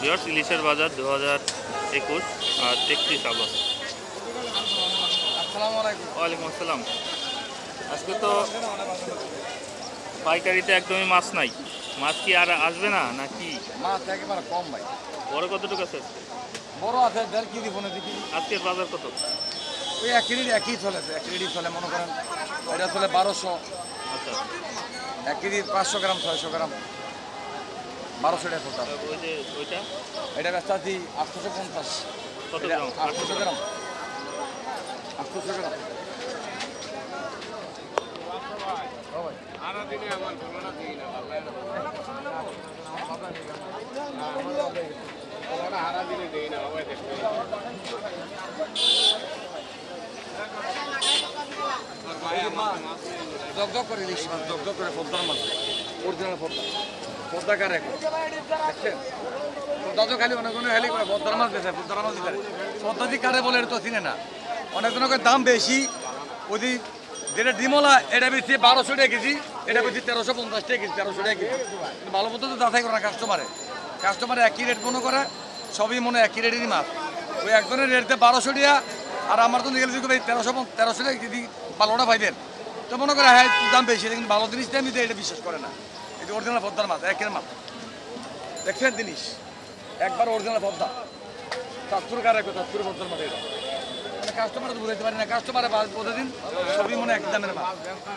Viewers, ইলিশের বাজার 2021 আর 31 August. আসসালামু আলাইকুম। ওয়ালাইকুম আসসালাম। আজকে তো পাইকারিতে একদমই মাছ নাই। মাছ কি আর আসবে না নাকি? মাছ একেবারে কম ভাই। বড় কতটুকু আছে? বড় আছে 1.5 কেজি ফোনে দেখি। আজকের বাজার কত? ওই 1 কেজি একই চলেছে, 1 কেজি চলে মনে করেন। এটা চলে 1200। আচ্ছা, 1 কেজি 500 গ্রাম 600 গ্রাম 1200 টাকা টোটাল। ওই যে ওইটা এটা ব্যস্তা আছি 850। কত এটা গ্রাম? 800 গ্রাম 800 গ্রাম। জগজগ করে ইলিশ মাছ, জগজগ করে পদ্মার মাছ, অরিজিনাল পদ্মা, পদ্মা কারে দেখছেন? দাদু খালি অনেক খালি করে পদ্মার মাছ বেছে, পদ্মার মাছ দিতে পদ্ধতি কারে বলে এটা তো চিনে না। অনেক দাম বেশি। ওই যেটা ডিমলা এটা বেশি 1200 টাকা কেজি, এটা বেশি 1350 টাকা কেজি, 1300 টাকা কেজি। ভালো মতো তো যাচাই করে না কাস্টমারে একই রেট মনে করে, সবই মনে একই রেটেরই মাছ। ওই একজনের রেট দেয় 1200 টাকা, আর আমার তো গেলে ভাই 1300 টাকা কেজি ভালোটা পাইবেন, তো মনে করে হ্যাঁ দাম বেশি, কিন্তু ভালো জিনিসটা আমি এটা বিশ্বাস করে না। এটা অরিজিনাল পদ্মার মাছ, একের মাছ দেখছেন জিনিস একবার অরিজিনাল পদ্মা। চাঁদপুর কার রাখবে, চাঁদপুর পদ্মার মাছ এটা মানে কাস্টমার তো বুঝাইতে পারি না, কাস্টমারে প্রতিদিন সবই মনে এক দামের মাছ।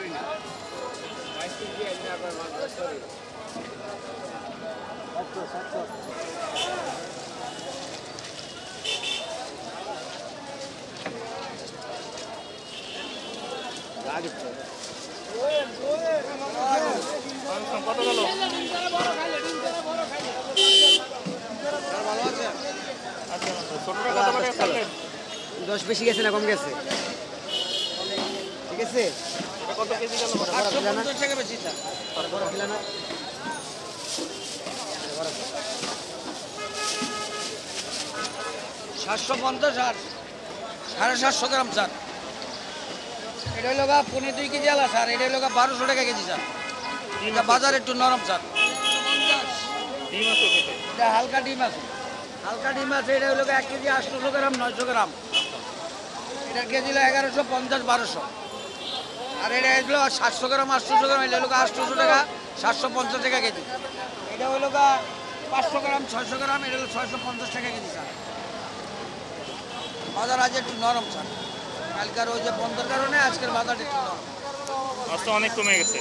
কত গেল? আচ্ছা, ছোটটা কত করে ছাড়লেন? 10 বেশি গেছে না কম গেছে? ঠিক আছে, এটা কত কেজি গেল? 850 টাকা বেশি স্যার। বড় কিলা না 750 আর 750 গ্রাম স্যার। এটা হলো গা 15 কেজি আলা স্যার। এটা হলো গা 1200 টাকা কেজি স্যার। এটা বাজার একটু নরম স্যার। ডিম আছে কেটে? এটা হালকা ডিম আছে, হালকা ডিম আছে। এটা হলো 1 কেজি 800 গ্রাম 900 গ্রাম। এটা কেজি হলো 1150 1200। আর এটা হলো 700 গ্রাম 800 গ্রাম। এটা হলো 800 টাকা 750 টাকা কেজি। এটা হলো 500 গ্রাম 600 গ্রাম। এটা হলো 650 টাকা কেজি স্যার। বাজার আজ একটু নরম স্যার। কালকার ওই যে বন্ধের কারণে আজকের বাজার একটু নরম। মাছটা অনেক কমে গেছে।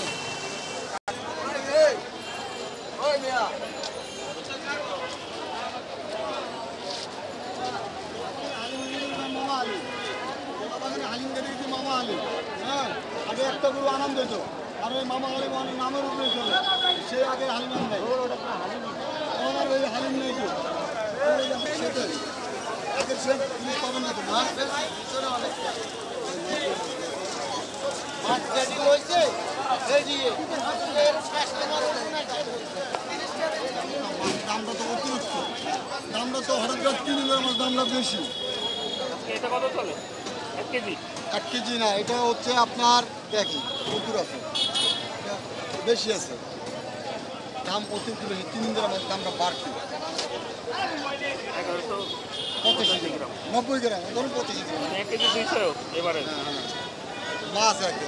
আগে একটা গরু আনন্দ দিত, আর ওই মামা আলিম অনেক নামের উপরে চলে, সে আগে হালিম আন নাই, এখন আর ওই হালিম নেই কেউ। সেটাই আগের সে জিনিস পাবেন না তো মাছ হয়েছে। দামটা তো অতিরিক্ত, দামটা তো হঠাৎ করে 3 দিনের মাছ দামটা বেশি। এটা কত চলে 1 কেজি? 1 কেজি না, এটা হচ্ছে আপনার দেখি প্রচুর আছে, বেশি আছে, দাম অতিরিক্ত বেশি। 3 দিনের মাছ দামটা বাড়তি। 1185 গ্রাম 90 গ্রাম ধরুন 25 গ্রাম 1 কেজি 200 এবারে। মাছ একদম।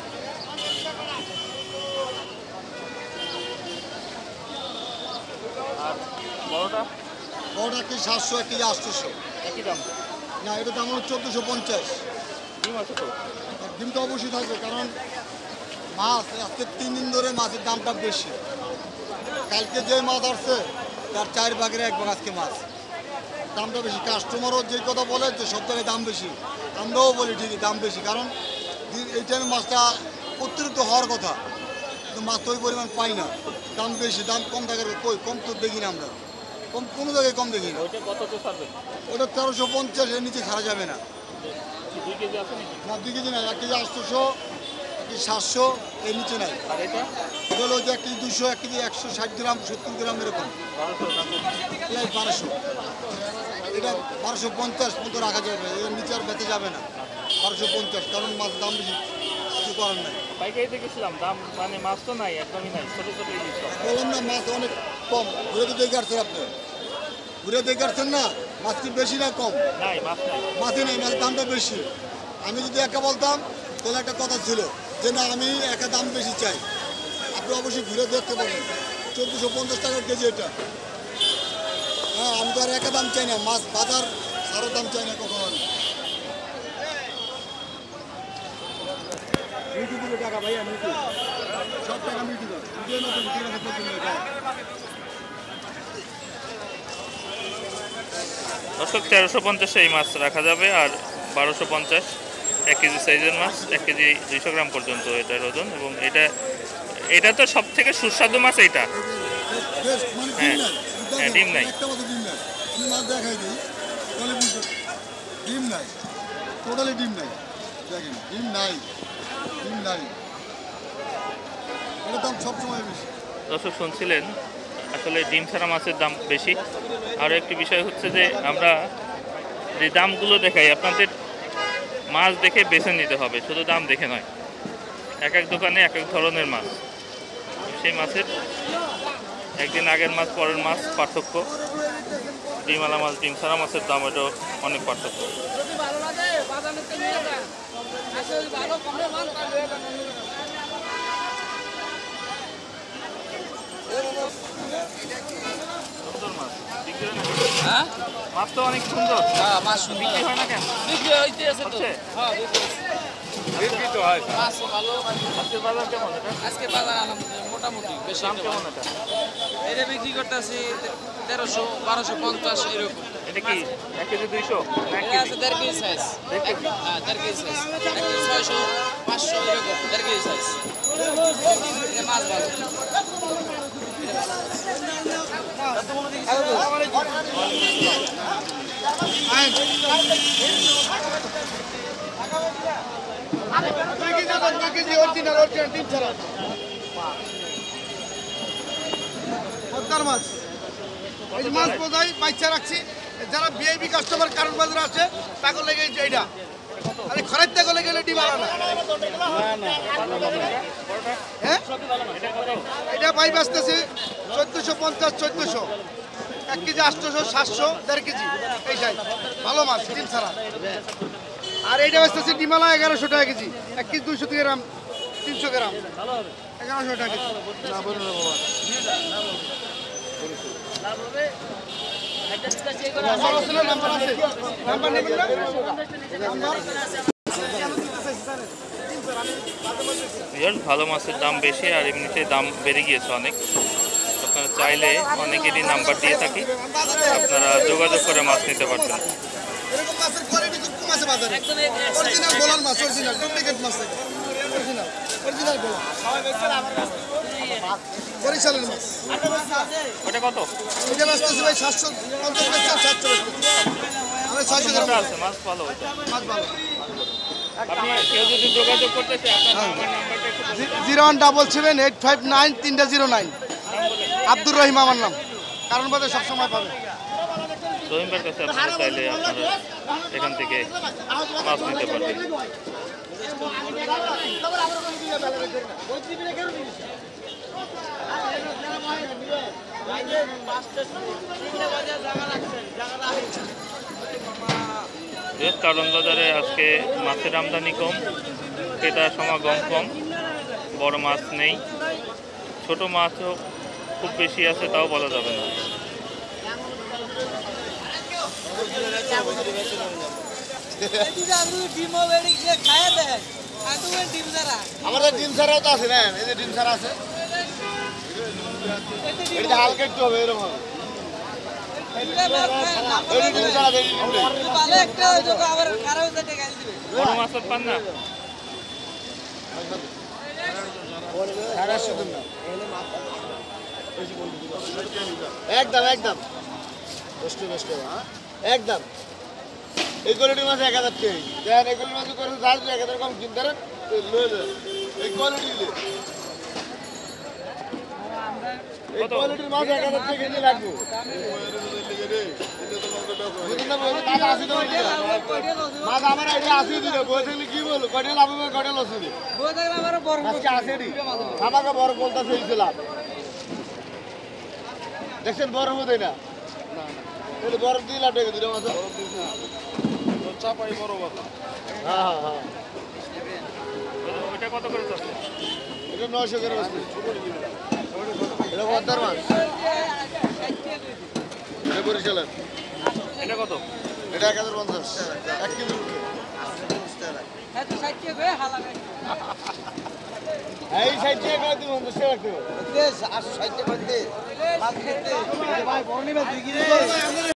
আর বড়টা? বড়টা কি 700, 1 কেজি 800। একই দাম? না, এটা দাম হলো 1450। ডিম আছে তো? ডিম তো অবশ্যই থাকবে, কারণ মাছ আজকে 3 দিন ধরে মাছের দামটা বেশি। কালকে যে মাছ আসছে তার 4 ভাগের 1 ভাগ আজকে মাছ, দামটা বেশি। কাস্টমারও যে কথা বলে যে সব জায়গায় দাম বেশি, আমরাও বলি ঠিকই দাম বেশি, কারণ এই টাইমে মাছটা অতিরিক্ত হওয়ার কথা, কিন্তু মাছ তো ওই পরিমাণ পাই না, দাম বেশি। দাম কম থাকার কই কম তো দেখি না আমরা, কম কোনো জায়গায় কম দেখি না। ওইটা কত তো ছাড়বে? ওটা 1350, এর নিচে ছাড়া যাবে না। 2 কেজি আছে নাকি? না, 2 কেজি নাই, 1 কেজি 800, 1 কেজি 700, এর নিচে নাই। আর এটা? এটা হলো যে 1 কেজি 200, 1 কেজি 160 গ্রাম 70 গ্রাম এরকম। 1200, এটা 1250 মতো রাখা যাবে, এর নিচে আর বেঁচে যাবে না। 1250, কারণ মাছ দাম বেশি, কিছু করার নাই। পাইকারিতে গেছিলাম, দাম মানে মাছ তো নাই, একদমই নাই, ছোট ছোট ইলিশ সব। বললাম না মাছ অনেক কম, ঘুরে তো দেখে আসছেন আপনি, ঘুরে দেখাচ্ছেন না মাছ কি বেশি না কম? নাই মাছ নাই। মাছই নেই, মাছের দামটা বেশি। আমি যদি একা বলতাম তাহলে একটা কথা ছিল যে না আমি একা দাম বেশি চাই। আপনি অবশ্যই ঘুরে দেখতে পারেন 1450 টাকার কেজি এটা। হ্যাঁ, আমি তো আর একা দাম চাই না, মাছ বাজার আরও দাম চাই না কখনো আমি। টাকা ভাই আমি সব টাকা মিটি দাও। দর্শক 1350 এই মাছ রাখা যাবে, আর 1250 1 কেজি সাইজের মাছ, 1 কেজি 200 গ্রাম পর্যন্ত এটার ওজন। এবং এটা তো সব থেকে সুস্বাদু মাছ এইটা। হ্যাঁ, ডিম নাই। একটা মতো ডিম নাই, আমি মাছ দেখাই দিই তাহলে বুঝতে। ডিম নাই, টোটালি ডিম নাই। দেখেন ডিম নাই, ডিম নাই। এটার দাম সবসময় বেশি। দর্শক শুনছিলেন, আসলে ডিম ছাড়া মাছের দাম বেশি। আর একটি বিষয় হচ্ছে যে আমরা যে দামগুলো দেখাই, আপনাদের মাছ দেখে বেছে নিতে হবে, শুধু দাম দেখে নয়। এক এক দোকানে এক এক ধরনের মাছ, সেই মাছের একদিন আগের মাছ পরের মাছ পার্থক্য। ডিমওয়ালা মাছ ডিম ছাড়া মাছের দাম এটাও অনেক পার্থক্য। হ্যাঁ মাছ তো অনেক সুন্দর। হ্যাঁ মাছ সুন্দর বিক্রি হয় না কেন? বিক্রি হইতে আছে তো। হচ্ছে? হ্যাঁ বিক্রি তো হয়। মাছ ভালো। আজকের বাজার কেমন এটা? আজকে বাজার আলহামদুলিল্লাহ মোটামুটি বেশি দাম একটা কেমন ভালো। এটা? এটা বিক্রি করতেছি 1300 1250 এরকম। এটা কি 1 কেজি 200 না 1 এটা আছে কেজি? 1.5 KG size. 1.5 কেজি? হ্যাঁ 1.5 কেজি সাইজ। 1 কেজি 600 500 এরকম 1.5 কেজি সাইজ। এটা মাছ ভালো। পদ্মার মাছ এই যে মাছ বোঝাই বাচ্চা রাখছি যারা ভিআইপি কাস্টমার কারণ বাজারে আসে তাকে লেগে এইটা আরে খরার থেকে লেগে ডিম আলাদা হ্যাঁ এটা ভাই বাঁচতেছে 1450 1400 1 কেজি 800 700 1.5 কেজি এইটাই ভালো মাছ ডিম ছাড়া। আর এইটা বাঁচতেছে ডিমালা 1100 টাকা কেজি 1 কেজি 200 গ্রাম 300 গ্রাম 1100 টাকা কেজি। না বলুন না বাবা নাম্বার আছে না? নাম্বার আছে, নাম্বার নেবেন না? ভালো মাছের দাম বেশি, আর এমনিতে দাম বেড়ে গিয়েছে অনেক। আপনারা চাইলে অনেকেরই নাম্বার দিয়ে থাকি, আপনারা যোগাযোগ করে মাছ নিতে পারবেন। এরকম মাছের কোয়ালিটি খুব কম আছে বাজারে। অরিজিনাল বোলার মাছ, অরিজিনাল ডুপ্লিকেট মাছ থেকে অরিজিনাল অরিজিনাল বোলার বরিশালের মাছ। ওটা কত? এটা বাঁচতেছে ভাই 750 বেচছেন 700 বেচছেন আমরা 600 গ্রাম আছে মাছ ভালো ওইটা। মাছ ভালো। আপনি কেউ যদি যোগাযোগ করতে চায়, আপনার নাম্বারটা একটু বলুন। 0157859 আব্দুর রহিম আমার নাম। কারণ বাজার সবসময় পাবে। রহিমের কাছে আপনারা চাইলে আপনারা এখান থেকে মাছ নিতে পারবেন। কারণ বাজারে আজকে মাছের আমদানি কম, ক্রেতার সমাগম কম, বড় মাছ নেই, ছোট মাছও খুব বেশি আছে তাও বলা যাবে না। আমাদের ডিম ছাড়াও তো আছে না, এই যে ডিম ছাড়া আছে এটা হালকা একটু হবে এরকম হবে। বড় মাছ আর পান না? একদম একদম একদম এই কোয়ালিটি মাছ 1000 কেজি দেন। এই কোয়ালিটি মাছ করে 1000 কম কিনতে পারেন এই কোয়ালিটি এই কোয়ালিটির মাছ 1000 টাকা কেজি লাগবে। মাছ আমার এটা আসি দিলে বই থাকলে কি বলবো কয়টা লাভ হবে কয়টা লস হবে আজকে আসেনি আমাকে বড় বলতে লাভ দেখছেন বড় বোধ না এটা বড় 2 লাখ টাকা দিলাম আছে চাপাই বড় কথা। হ্যাঁ হ্যাঁ ওইটা কত করে যাচ্ছে? এটা 900 করে বসছে এটা পদ্মার মাছ এটা বরিশালের এটা কত? এটা 1050 1 কেজি এই সাইড দিয়ে কত দিব 50 টাকা দেশ 860 টাকা দে ভাই বর্ণিবা 2 কেজি